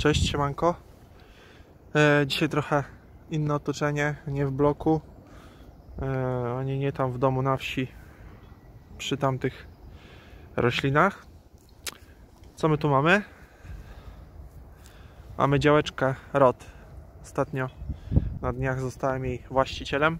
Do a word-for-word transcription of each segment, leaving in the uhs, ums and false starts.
Cześć, siemanko. E, dzisiaj trochę inne otoczenie, nie w bloku, e, ani nie tam w domu na wsi, przy tamtych roślinach. Co my tu mamy? Mamy działeczkę Rod. Ostatnio na dniach zostałem jej właścicielem.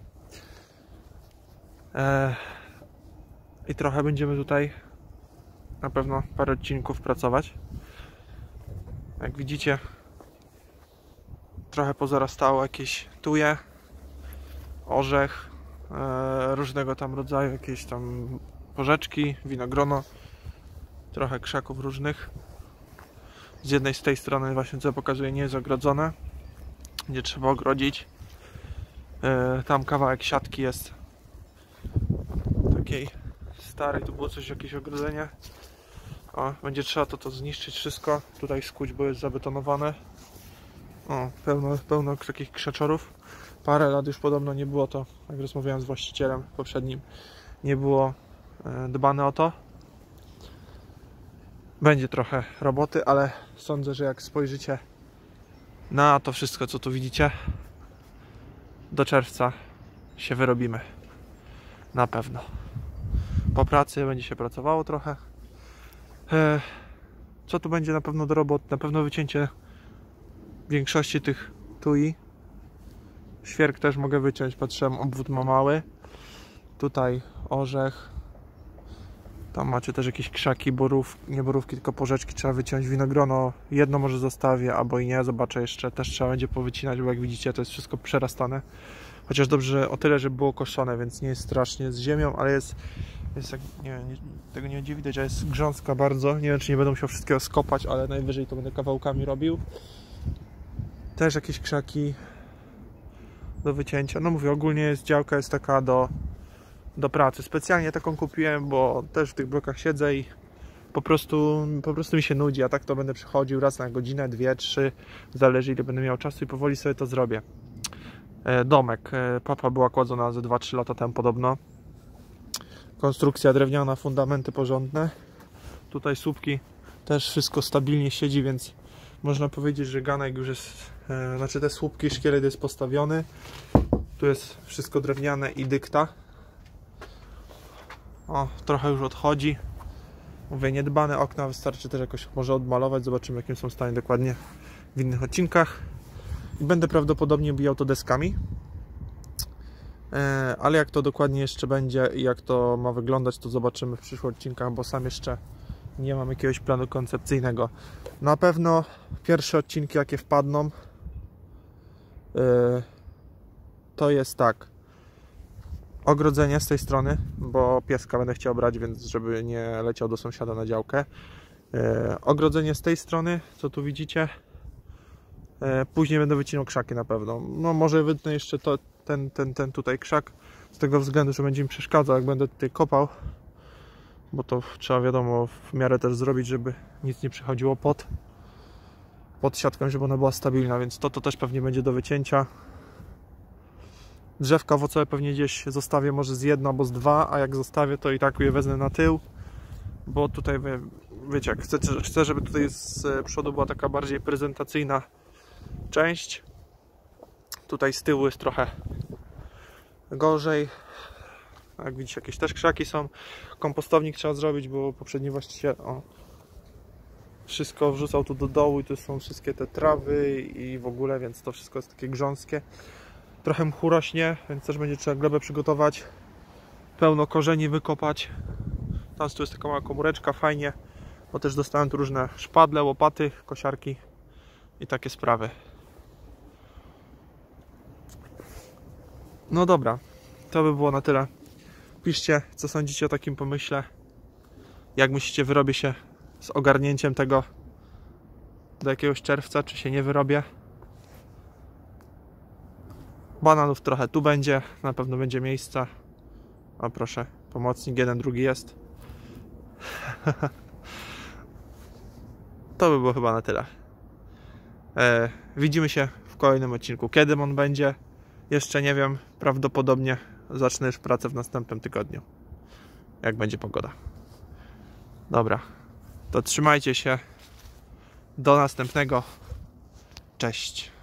E, I trochę będziemy tutaj na pewno parę odcinków pracować. Jak widzicie, trochę pozarastało jakieś tuje, orzech, e, różnego tam rodzaju, jakieś tam porzeczki, winogrono, trochę krzaków różnych. Z jednej z tej strony właśnie, co pokazuję, nie jest ogrodzone, gdzie trzeba ogrodzić. E, tam kawałek siatki jest takiej starej, tu było coś, jakieś ogrodzenie. O, będzie trzeba to, to zniszczyć wszystko, tutaj skuć, bo jest zabetonowane. O, pełno, pełno takich krzaczorów. Parę lat już podobno nie było to, jak rozmawiałem z właścicielem poprzednim, nie było e, dbane o to. Będzie trochę roboty, ale sądzę, że jak spojrzycie na to wszystko, co tu widzicie, do czerwca się wyrobimy. Na pewno. Po pracy będzie się pracowało trochę. E, co tu będzie na pewno do robot? Na pewno wycięcie większości tych tui. Świerk też mogę wyciąć, patrzyłem, obwód ma mały. Tutaj orzech. Tam macie też jakieś krzaki, borów, nie borówki, tylko porzeczki trzeba wyciąć. Winogrono jedno może zostawię, albo i nie, zobaczę jeszcze. Też trzeba będzie powycinać, bo jak widzicie, to jest wszystko przerastane. Chociaż dobrze o tyle, że było koszone, więc nie jest strasznie z ziemią, ale jest, jest jak, nie, nie, tego nie będzie widać, a jest grząska bardzo. Nie wiem, czy nie będę musiał wszystkiego skopać, ale najwyżej to będę kawałkami robił. Też jakieś krzaki do wycięcia. No mówię, ogólnie jest działka jest taka do, do pracy. Specjalnie taką kupiłem, bo też w tych blokach siedzę i po prostu, po prostu mi się nudzi. A tak to będę przychodził raz na godzinę, dwie, trzy, zależy ile będę miał czasu i powoli sobie to zrobię. E, domek. E, papa była kładzona ze dwa trzy lata temu podobno. Konstrukcja drewniana, fundamenty porządne. Tutaj słupki, też wszystko stabilnie siedzi, więc można powiedzieć, że ganek już jest, e, znaczy te słupki, szkielet jest postawiony. Tu jest wszystko drewniane i dykta. O, trochę już odchodzi. Mówię, niedbane okna, wystarczy też jakoś może odmalować. Zobaczymy, w jakim są stanie dokładnie w innych odcinkach. I będę prawdopodobnie bijał to deskami. E, ale jak to dokładnie jeszcze będzie i jak to ma wyglądać, to zobaczymy w przyszłych odcinkach, bo sam jeszcze nie mam jakiegoś planu koncepcyjnego. Na pewno pierwsze odcinki, jakie wpadną, yy, to jest tak. Ogrodzenie z tej strony, bo pieska będę chciał brać, więc żeby nie leciał do sąsiada na działkę. Yy, ogrodzenie z tej strony, co tu widzicie. Yy, później będę wycinał krzaki na pewno. No może wytnę jeszcze to, ten, ten, ten tutaj krzak, z tego względu, że będzie mi przeszkadzał, jak będę tutaj kopał. Bo to trzeba, wiadomo, w miarę też zrobić, żeby nic nie przychodziło pod, pod siatką, żeby ona była stabilna, więc to, to też pewnie będzie do wycięcia. Drzewka owocowe pewnie gdzieś zostawię, może z jedno albo z dwa, a jak zostawię, to i tak je wezmę na tył, bo tutaj, wie, wiecie, jak chcę, chcę, żeby tutaj z przodu była taka bardziej prezentacyjna część. Tutaj z tyłu jest trochę gorzej. Jak widzicie, jakieś też krzaki są. Kompostownik trzeba zrobić, bo poprzedni właściciel o, wszystko wrzucał tu do dołu i tu są wszystkie te trawy i w ogóle, więc to wszystko jest takie grząskie. Trochę mchu rośnie, więc też będzie trzeba glebę przygotować. Pełno korzeni wykopać. Tam tu jest taka mała komóreczka, fajnie, bo też dostałem tu różne szpadle, łopaty, kosiarki i takie sprawy. No dobra, to by było na tyle. Piszcie, co sądzicie o takim pomyśle. Jak myślicie, wyrobię się z ogarnięciem tego do jakiegoś czerwca, czy się nie wyrobię. Bananów trochę tu będzie, na pewno będzie miejsca. O proszę, pomocnik, jeden, drugi jest. To by było chyba na tyle. E, widzimy się w kolejnym odcinku. Kiedy on będzie? Jeszcze nie wiem, prawdopodobnie zacznę już pracę w następnym tygodniu, jak będzie pogoda. Dobra, to trzymajcie się. Do następnego. Cześć.